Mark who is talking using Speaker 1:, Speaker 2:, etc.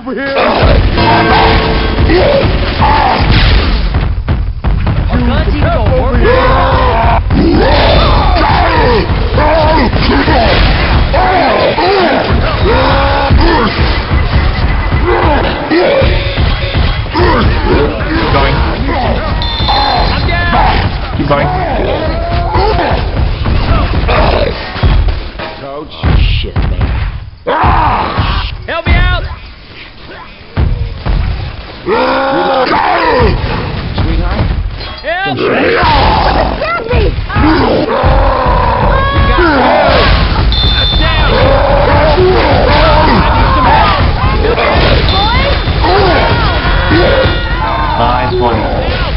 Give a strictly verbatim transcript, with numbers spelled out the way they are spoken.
Speaker 1: over here!
Speaker 2: Our guns even go over here!
Speaker 3: Keep going.
Speaker 2: I'm down!
Speaker 3: Keep going.
Speaker 1: Coach.
Speaker 2: Shit, man. Help me out!
Speaker 1: Sweetheart?
Speaker 2: Help!
Speaker 4: Grab me!
Speaker 2: Down! I need some help!
Speaker 3: Nice one.